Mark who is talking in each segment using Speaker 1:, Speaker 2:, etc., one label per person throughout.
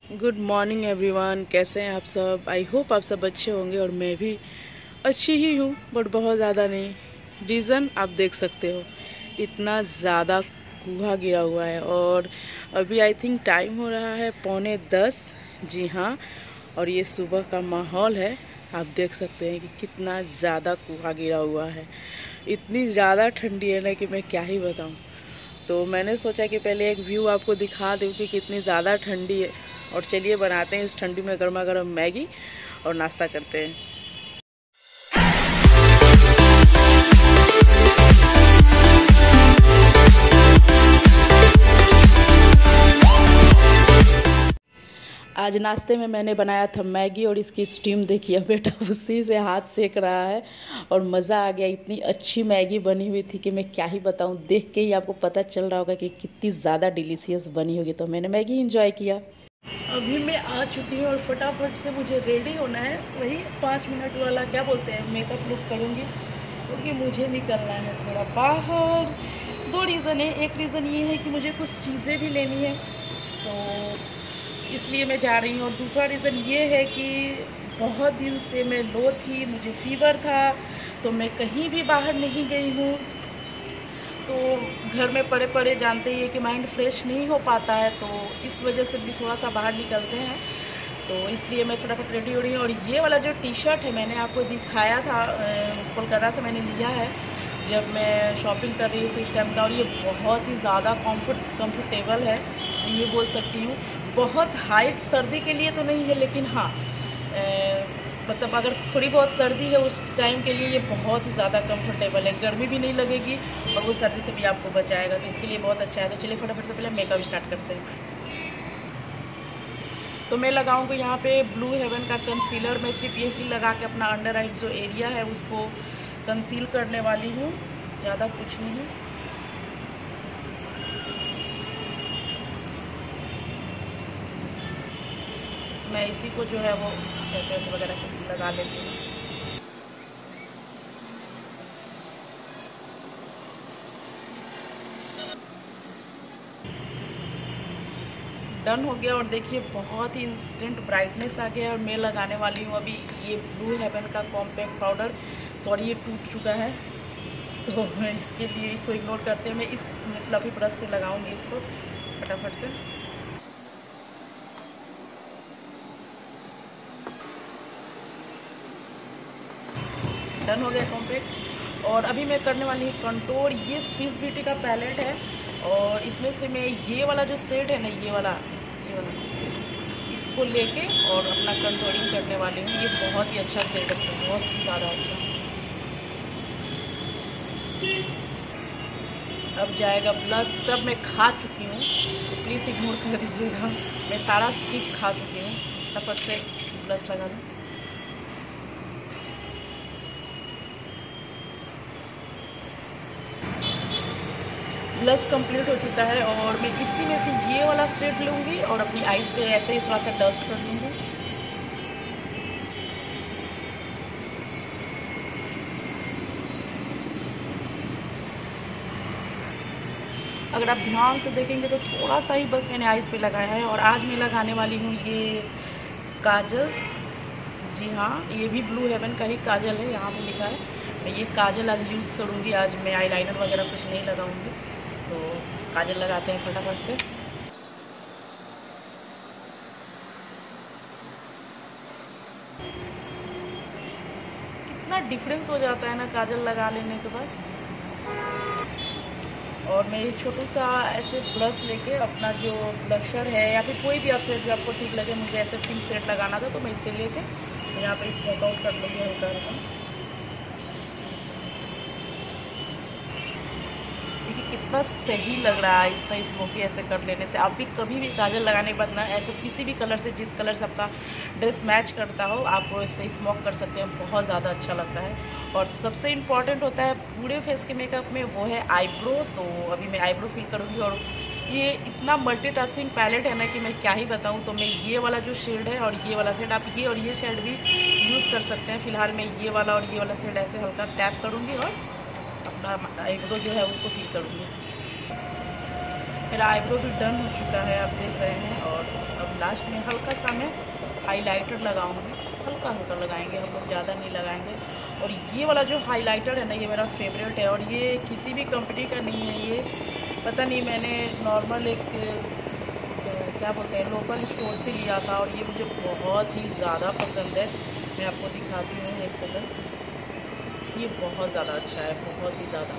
Speaker 1: Good morning everyone, कैसे हैं आप सब। आई होप आप सब अच्छे होंगे और मैं भी अच्छी ही हूँ, बट बहुत ज़्यादा नहीं। रीज़न आप देख सकते हो, इतना ज़्यादा कुहा गिरा हुआ है और अभी आई थिंक टाइम हो रहा है 9:45। जी हाँ, और ये सुबह का माहौल है। आप देख सकते हैं कि कितना ज़्यादा कुहा गिरा हुआ है। इतनी ज़्यादा ठंडी है ना कि मैं क्या ही बताऊँ। तो मैंने सोचा कि पहले एक व्यू आपको दिखा दूँ कि कितनी ज़्यादा ठंडी है। और चलिए बनाते हैं इस ठंडी में गर्मा गर्म मैगी और नाश्ता करते हैं। आज नाश्ते में मैंने बनाया था मैगी और इसकी स्टीम देखिए बेटा उसी से हाथ सेक रहा है और मज़ा आ गया। इतनी अच्छी मैगी बनी हुई थी कि मैं क्या ही बताऊं। देख के ही आपको पता चल रहा होगा कि कितनी ज़्यादा डिलीशियस बनी होगी। तो मैंने मैगी इंजॉय किया। अभी मैं आ चुकी हूँ और फटाफट से मुझे रेडी होना है। वही 5 मिनट वाला क्या बोलते हैं मेकअप लुक करूँगी, क्योंकि मुझे निकलना है थोड़ा बाहर। 2 रीज़न है। एक रीज़न ये है कि मुझे कुछ चीज़ें भी लेनी है, तो इसलिए मैं जा रही हूँ। और दूसरा रीज़न ये है कि बहुत दिन से मैं लो थी, मुझे फीवर था, तो मैं कहीं भी बाहर नहीं गई हूँ। तो घर में पड़े पड़े जानते ही है कि माइंड फ्रेश नहीं हो पाता है, तो इस वजह से भी थोड़ा सा बाहर निकलते हैं। तो इसलिए मैं फटाफट रेडी हो रही हूँ। और ये वाला जो टी शर्ट है मैंने आपको दिखाया था, कोलकाता से मैंने लिया है जब मैं शॉपिंग कर रही थी उस टाइम का। और ये बहुत ही ज़्यादा कंफर्टेबल है, ये बोल सकती हूँ। बहुत हाइट सर्दी के लिए तो नहीं है, लेकिन हाँ मतलब अगर थोड़ी बहुत सर्दी है उस टाइम के लिए ये बहुत ही ज़्यादा कंफर्टेबल है। गर्मी भी नहीं लगेगी और वो सर्दी से भी आपको बचाएगा, तो इसके लिए बहुत अच्छा है। तो चलिए फटाफट से पहले मेकअप स्टार्ट करते हैं। तो मैं लगाऊंगी यहाँ पे ब्लू हेवन का कंसीलर। मैं सिर्फ यही लगा के अपना अंडर आई जो एरिया है उसको कंसील करने वाली हूँ, ज़्यादा कुछ नहीं। मैं इसी को जो है वो ऐसे ऐसे वगैरह लगा लेती हूँ। डन हो गया और देखिए बहुत ही इंस्टेंट ब्राइटनेस आ गया। और मैं लगाने वाली हूँ अभी ये ब्लू हेवन का कॉम्पैक्ट पाउडर। सॉरी ये टूट चुका है, तो इसके लिए इसको इग्नोर करते हैं। मैं इस फ्लफी ब्रश से लगाऊंगी इसको फटाफट से। डन हो गया कॉम्पैक्ट। और अभी मैं करने वाली हूँ कंटूर। ये स्विस ब्यूटी का पैलेट है और इसमें से मैं ये वाला जो शेड है ना, ये वाला इसको लेके और अपना कंटूरिंग करने वाली हूँ। ये बहुत ही अच्छा शेड है, बहुत ही ज़्यादा अच्छा। अब जाएगा ब्लश। सब मैं खा चुकी हूँ, तो प्लीज़ इग्नोर कर दीजिएगा। मैं सारा चीज़ खा चुकी हूँ। फटाफट से ब्लश लगा दूँ। ब्लश कंप्लीट हो चुका है और मैं इसी में से ये वाला शेड लूँगी और अपनी आईज पे ऐसे ही थोड़ा सा डस्ट कर लूँगी। अगर आप ध्यान से देखेंगे तो थोड़ा सा ही बस मैंने आईज पे लगाया है। और आज मैं लगाने वाली हूँ ये काजल। जी हाँ, ये भी ब्लू हेवन का ही काजल है, यहाँ पे लिखा है। मैं ये काजल आज यूज़ करूँगी। आज मैं आईलाइनर वगैरह कुछ नहीं लगाऊँगी, तो काजल लगाते हैं फटाफट से। कितना डिफरेंस हो जाता है ना काजल लगा लेने के बाद। और मैं ये छोटू सा ऐसे ब्रश लेके अपना जो ब्लशर है या फिर कोई भी आप सेट जो आपको ठीक लगे, मुझे ऐसे पिंक सेट लगाना था तो मैं इससे लेके यहाँ पे इस वर्कआउट कर लूँगी हल्का हल्का। देखिए कितना सही लग रहा है इतना स्मोकी ऐसे कर लेने से। आप भी कभी भी काजल लगाने के बाद ना ऐसे किसी भी कलर से, जिस कलर से आपका ड्रेस मैच करता हो, आप वो इससे स्मोक कर सकते हैं। बहुत ज़्यादा अच्छा लगता है। और सबसे इम्पॉर्टेंट होता है पूरे फेस के मेकअप में, वो है आईब्रो। तो अभी मैं आईब्रो फिल करूँगी। और ये इतना मल्टीटास्किंग पैलेट है ना कि मैं क्या ही बताऊँ। तो मैं ये वाला जो शेड है और ये वाला शेड, आप ये और ये शेड भी यूज़ कर सकते हैं। फ़िलहाल मैं ये वाला और ये वाला शेड ऐसे हल्का टैप करूँगी और अपना आईब्रो जो है उसको फिल करूँगी। मेरा आईब्रो भी डन हो चुका है, आप देख रहे हैं। और अब लास्ट में हल्का सा मैं हाइलाइटर लगाऊंगी, हल्का हल्का लगाएंगे हम लोग, ज़्यादा नहीं लगाएंगे। और ये वाला जो हाइलाइटर है ना, ये मेरा फेवरेट है और ये किसी भी कंपनी का नहीं है। ये पता नहीं, मैंने नॉर्मल एक क्या बोलते हैं लोकल स्टोर से लिया था और ये मुझे बहुत ही ज़्यादा पसंद है। मैं आपको दिखाती हूँ एक सेकंड। ये बहुत ज़्यादा अच्छा है, बहुत ही ज़्यादा।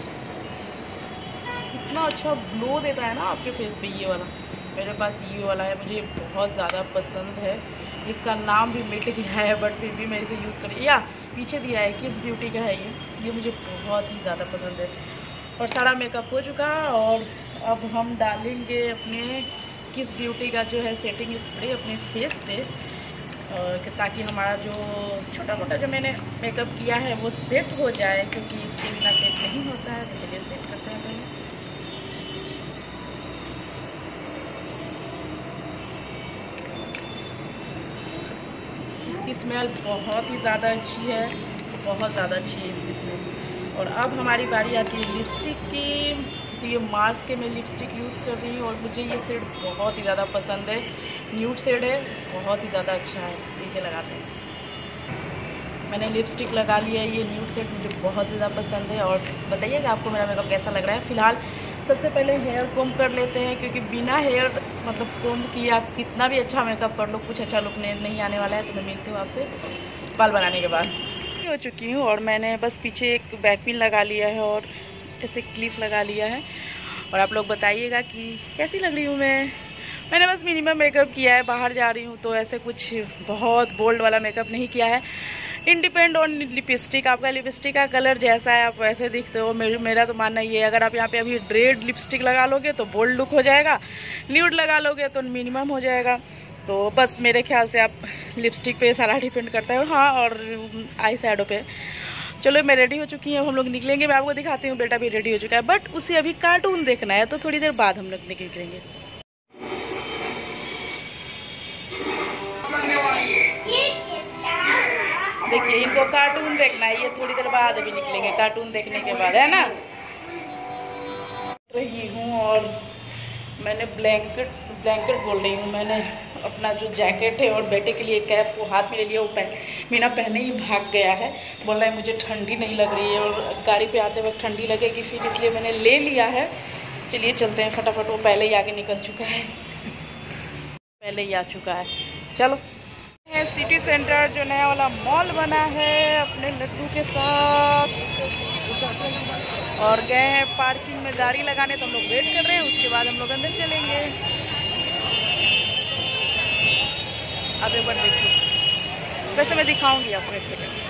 Speaker 1: इतना अच्छा ग्लो देता है ना आपके फेस पे ये वाला। मेरे पास ये वाला है, मुझे बहुत ज़्यादा पसंद है। इसका नाम भी मिट गया है बट फिर भी मैं इसे यूज़ करी। या पीछे दिया है किस ब्यूटी का है ये मुझे बहुत ही ज़्यादा पसंद है। और सारा मेकअप हो चुका और अब हम डालेंगे अपने किस ब्यूटी का जो है सेटिंग स्प्रे अपने फेस पे, और ताकि हमारा जो छोटा मोटा जो मैंने मेकअप किया है वो सेट हो जाए, क्योंकि इसके बिना सेट नहीं होता है। तो चलिए सेट करते हैं पहले। इसकी स्मेल बहुत ही ज़्यादा अच्छी है, बहुत ज़्यादा अच्छी है इसकी स्मेल। और अब हमारी बारी आती है लिपस्टिक की। तो ये मार्स के मैं लिपस्टिक यूज़ कर रही हूँ और मुझे ये शेड बहुत ही ज़्यादा पसंद है। न्यूड शेड है, बहुत ही ज़्यादा अच्छा है। इसे लगाते हैं। मैंने लिपस्टिक लगा लिया है, ये न्यूड शेड मुझे बहुत ज़्यादा पसंद है। और बताइएगा आपको मेरा मेकअप कैसा लग रहा है। फ़िलहाल सबसे पहले हेयर कोम कर लेते हैं, क्योंकि बिना हेयर मतलब कोम किए आप कितना भी अच्छा मेकअप कर लो, कुछ अच्छा लुक नहीं आने वाला है। तो मैं मिलती हूँ आपसे बाल बनाने के बाद। हो चुकी हूँ और मैंने बस पीछे एक बैक पिन लगा लिया है और ऐसे क्लिप लगा लिया है। और आप लोग बताइएगा कि कैसी लग रही हूँ मैंने बस मिनिमम मेकअप किया है, बाहर जा रही हूँ तो ऐसे कुछ बहुत बोल्ड वाला मेकअप नहीं किया है। इंडिपेंड ऑन लिपस्टिक, आपका लिपस्टिक का कलर जैसा है आप वैसे दिखते हो। मेरा तो मानना ये है, अगर आप यहाँ पे अभी रेड लिपस्टिक लगा लोगे तो बोल्ड लुक हो जाएगा, न्यूड लगा लोगे तो मिनिमम हो जाएगा। तो बस मेरे ख्याल से आप लिपस्टिक पे सारा डिपेंड करता है। हाँ, और आई शैडो पे। चलो मैं रेडी हो चुकी हूँ, हम लोग निकलेंगे। मैं आपको दिखाती हूँ, बेटा भी रेडी हो चुका है, बट उसे अभी कार्टून देखना है तो थोड़ी देर बाद हम लोग निकलेंगे। देखिए इनको कार्टून देखना है, ये थोड़ी देर बाद अभी निकलेंगे कार्टून देखने के बाद, है ना। रही हूँ और मैंने ब्लैंकेट बोल रही हूँ, मैंने अपना जो जैकेट है और बेटे के लिए कैप को हाथ में ले लिया। वो मीना पहने ही भाग गया है, बोल रहा है मुझे ठंडी नहीं लग रही है और गाड़ी पे आते वक्त ठंडी लगेगी फिर, इसलिए मैंने ले लिया है। चलिए चलते हैं फटाफट, वो पहले ही आगे निकल चुका है, पहले ही आ चुका है। चलो है सिटी सेंटर जो नया वाला मॉल बना है अपने लड्डू के साथ, और गए हैं पार्किंग में गाड़ी लगाने, तो हम लोग वेट कर रहे हैं। उसके बाद हम लोग अंदर चलेंगे। अब एक बार देखिए, वैसे मैं दिखाऊंगी आपको एक सेकंड।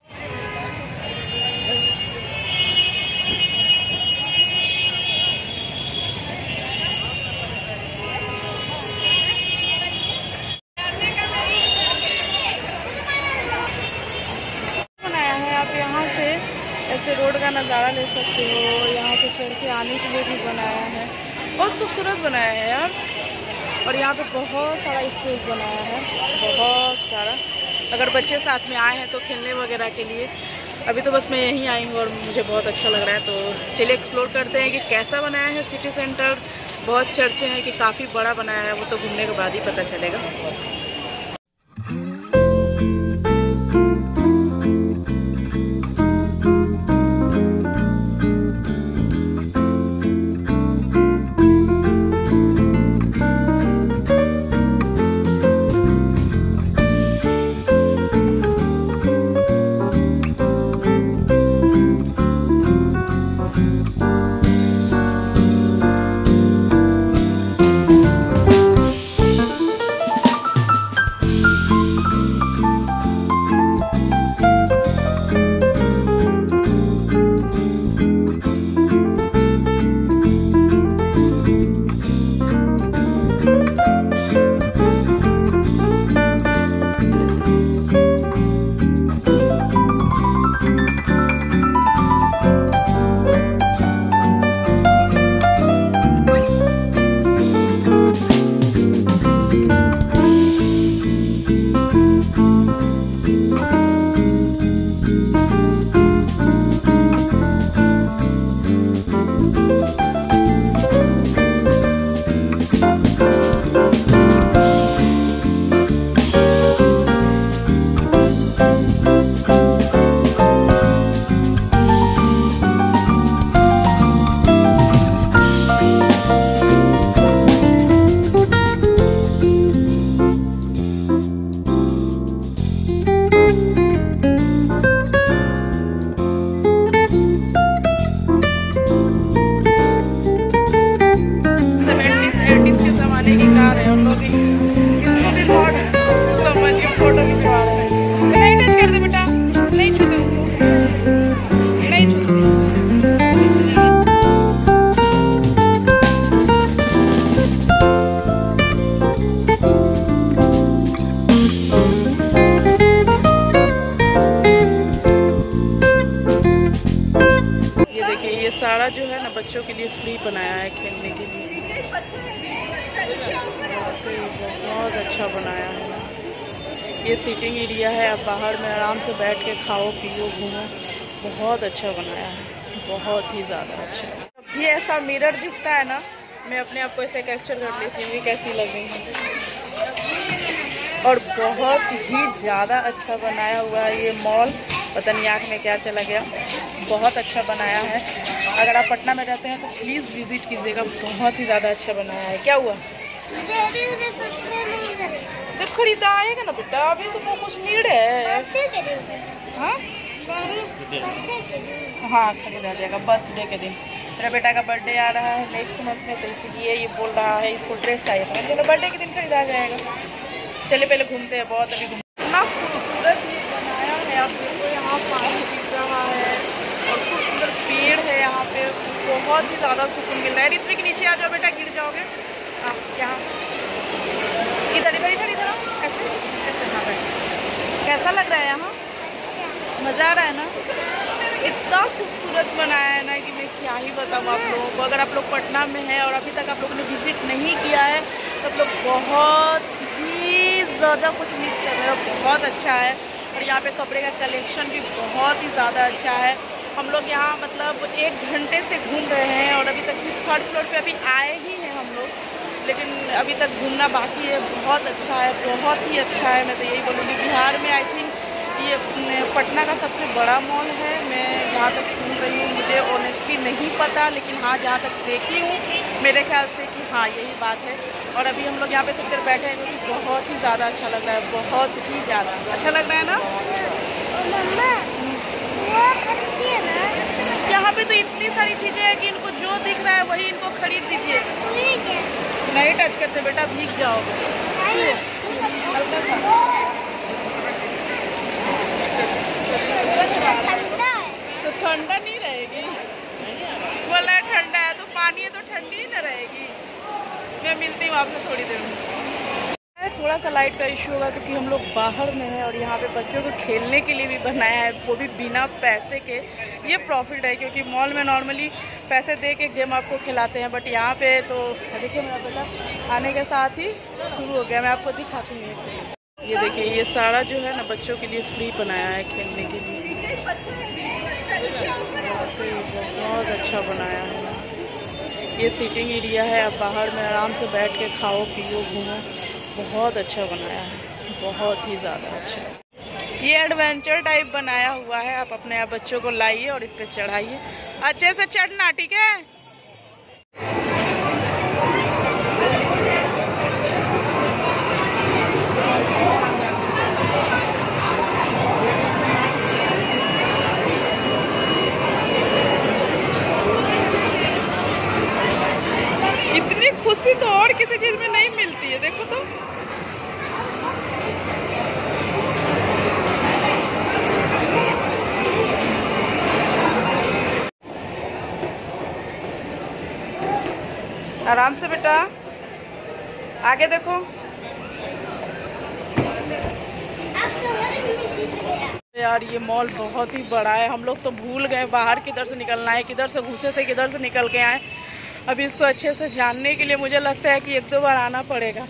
Speaker 1: ऐसे रोड का नज़ारा ले सकते हो, यहाँ से चढ़ के आने के लिए भी बनाया है, बहुत खूबसूरत बनाया है यार। और यहाँ पे बहुत सारा स्पेस बनाया है, बहुत सारा। अगर बच्चे साथ में आए हैं तो खेलने वगैरह के लिए। अभी तो बस मैं यहीं आई हूँ और मुझे बहुत अच्छा लग रहा है। तो चलिए एक्सप्लोर करते हैं कि कैसा बनाया है सिटी सेंटर। बहुत चर्चे हैं कि काफ़ी बड़ा बनाया है, वो तो घूमने के बाद ही पता चलेगा। बच्चों के लिए फ्री बनाया है खेलने के लिए। बहुत अच्छा बनाया है। ये सीटिंग एरिया है, आप बाहर में आराम से बैठ के खाओ पियो घूमो। बहुत अच्छा बनाया है, बहुत ही ज़्यादा अच्छा। ये ऐसा मिरर दिखता है ना, मैं अपने आप को ऐसे कैप्चर कर लेती हूँ कैसी लग रही है। और बहुत ही ज़्यादा अच्छा बनाया हुआ है ये मॉल। पता नहीं आँख में क्या चला गया, बहुत अच्छा बनाया है। अगर आप पटना में रहते हैं तो प्लीज़ विज़िट कीजिएगा, बहुत ही ज़्यादा अच्छा बनाया है। क्या हुआ? जब खरीदा आएगा ना बेटा, अभी तो कुछ नीड है। हाँ हाँ, खरीदा जाएगा बर्थडे के दिन। मेरा बेटा का बर्थडे आ रहा है नेक्स्ट मंथ में, तो इसलिए ये बोल रहा है इसको ड्रेस चाहिए था। चलो बर्थडे के दिन खरीदा जाएगा। चलिए पहले घूमते हैं, बहुत अभी इतना खूबसूरत ये बनाया है। आप देखो यहाँ पानी गिर रहा है और खूबसूरत पेड़ है यहाँ पे, बहुत ही ज़्यादा सुकून मिल रहा है। ऋत्विक के नीचे आ जाओ बेटा, गिर जाओगे। यहाँ इधर इधर इधर इधर ऐसे ऐसे। हाँ बैठ, कैसा लग रहा है यहाँ? मज़ा आ रहा है ना? इतना खूबसूरत बनाया है ना कि मैं क्या ही बताऊँ आप लोगों को। अगर आप लोग पटना में हैं और अभी तक आप लोगों ने विज़िट नहीं किया है तो आप लोग बहुत ही ज़्यादा कुछ मिस कर रहे हो। बहुत अच्छा है और यहाँ पे कपड़े का कलेक्शन भी बहुत ही ज़्यादा अच्छा है। हम लोग यहाँ मतलब 1 घंटे से घूम रहे हैं और अभी तक सिर्फ 3rd फ्लोर पे अभी आए ही हैं हम लोग, लेकिन अभी तक घूमना बाकी है। बहुत अच्छा है, बहुत ही अच्छा है। मैं तो यही बोलूँगी, बिहार में आई थिंक ये पटना का सबसे बड़ा मॉल है। मैं जहाँ तक सुन रही हूँ, मुझे ऑनेस्टली नहीं पता, लेकिन हाँ जहाँ तक देखी हूँ मेरे ख्याल से कि हाँ यही बात है। और अभी हम लोग यहाँ पे थोड़ी देर बैठे हैं क्योंकि बहुत ही ज़्यादा अच्छा लग रहा है, बहुत ही ज़्यादा अच्छा लग रहा है ना। यहाँ पे तो इतनी सारी चीज़ें हैं कि इनको जो दिख रहा है वही इनको खरीद दीजिए। नहीं टच करते बेटा, भीग जाओगे। हल्का सा तो ठंडा नहीं रहेगी। बोला ठंडा है तो पानी है तो ठंडी ही ना रहेगी। मैं मिलती हूँ आपसे थोड़ी देर में। थोड़ा सा लाइट का इशू होगा क्योंकि हम लोग बाहर में हैं और यहाँ पे बच्चों को खेलने के लिए भी बनाया है, वो भी बिना पैसे के। ये प्रॉफिट है क्योंकि मॉल में नॉर्मली पैसे दे के गेम आपको खिलाते हैं, बट यहाँ पे तो देखिए मेरा बेटा आने के साथ ही शुरू हो गया। मैं आपको दिखाती हूँ। ये देखिए, ये सारा जो है ना बच्चों के लिए फ्री बनाया है खेलने के लिए। बहुत अच्छा बनाया है। ये सीटिंग एरिया है, आप बाहर में आराम से बैठ के खाओ पियो घूमो। बहुत अच्छा बनाया है, बहुत ही ज़्यादा अच्छा। ये एडवेंचर टाइप बनाया हुआ है, आप अपने आप बच्चों को लाइए और इस पर चढ़ाइए। अच्छे से चढ़ना, ठीक है? इतनी खुशी तो और किसी चीज में नहीं मिलती है। देखो तो आराम से बेटा, आगे देखो। यार ये मॉल बहुत ही बड़ा है, हम लोग तो भूल गए बाहर किधर से निकलना है, किधर से घुसे थे किधर से निकल के आए। अभी इसको अच्छे से जानने के लिए मुझे लगता है कि 1-2 बार आना पड़ेगा।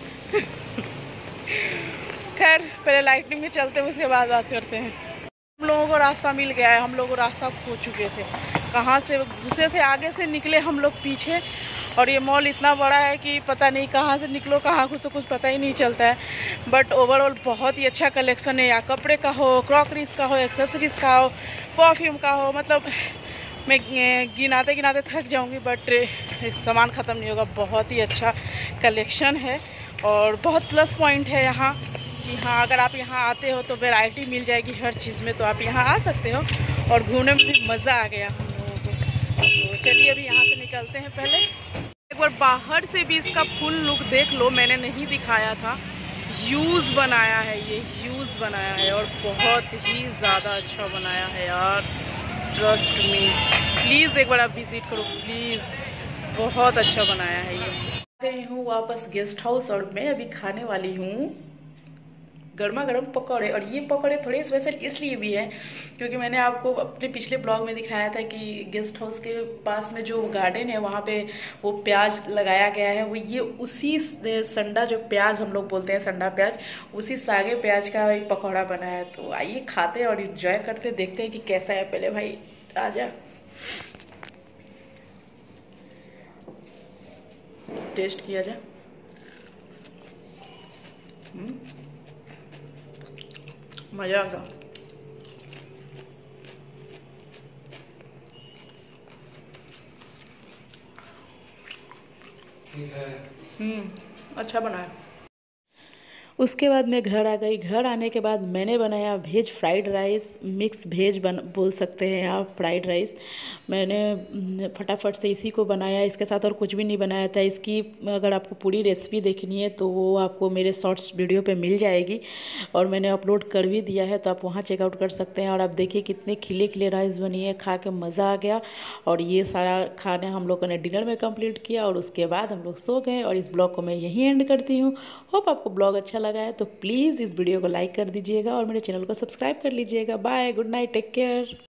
Speaker 1: खैर पहले लाइटिंग में चलते हैं, उसके बाद बात करते हैं। हम लोगों को रास्ता मिल गया है, हम लोग रास्ता खो चुके थे। कहाँ से घुसे थे, आगे से निकले हम लोग पीछे। और ये मॉल इतना बड़ा है कि पता नहीं कहाँ से निकलो कहाँ घुसो कुछ पता ही नहीं चलता है। बट ओवरऑल बहुत ही अच्छा कलेक्शन है। या कपड़े का हो, क्रॉकरीज का हो, एक्सेसरीज का हो, परफ्यूम का हो, मतलब मैं गिनाते गिनाते थक जाऊंगी बट सामान ख़त्म नहीं होगा। बहुत ही अच्छा कलेक्शन है और बहुत प्लस पॉइंट है यहाँ कि हाँ अगर आप यहाँ आते हो तो वैरायटी मिल जाएगी हर चीज़ में, तो आप यहाँ आ सकते हो। और घूमने में भी मज़ा आ गया हम लोगों को। तो चलिए अभी यहाँ से निकलते हैं। पहले एक बार बाहर से भी इसका फुल लुक देख लो, मैंने नहीं दिखाया था। ह्यूज बनाया है, ये ह्यूज बनाया है और बहुत ही ज़्यादा अच्छा बनाया है यार, ट्रस्ट मी। प्लीज़ एक बार आप विजिट करो प्लीज़, बहुत अच्छा बनाया है ये। गई हूँ वापस गेस्ट हाउस और मैं अभी खाने वाली हूँ गर्मा गर्म पकौड़े। और ये पकौड़े थोड़े स्पेशल इसलिए भी हैं क्योंकि मैंने आपको अपने पिछले ब्लॉग में दिखाया था कि गेस्ट हाउस के पास में जो गार्डन है वहाँ पे वो प्याज लगाया गया है। वो ये उसी संडा, जो प्याज हम लोग बोलते हैं संडा प्याज, उसी सागे प्याज का एक पकौड़ा बना है। तो आइए खाते और इंजॉय करते, देखते हैं कि कैसा है। पहले भाई आजा, टेस्ट किया जाए। मज़ा आ गया। अच्छा बना है। उसके बाद मैं घर आ गई। घर आने के बाद मैंने बनाया veg fried rice, mix veg बोल सकते हैं आप, फ्राइड राइस। मैंने फटाफट से इसी को बनाया, इसके साथ और कुछ भी नहीं बनाया था। इसकी अगर आपको पूरी रेसिपी देखनी है तो वो आपको मेरे शॉर्ट्स वीडियो पे मिल जाएगी और मैंने अपलोड कर भी दिया है, तो आप वहाँ चेकआउट कर सकते हैं। और आप देखिए कितने खिले खिले राइस बनी है, खा के मज़ा आ गया। और ये सारा खाना हम लोगों ने डिनर में कंप्लीट किया और उसके बाद हम लोग सो गए। और इस ब्लॉग को मैं यहीं एंड करती हूँ। होप आपको ब्लॉग अच्छा लगा है तो प्लीज़ इस वीडियो को लाइक कर दीजिएगा और मेरे चैनल को सब्सक्राइब कर लीजिएगा। Bye, good night, take care.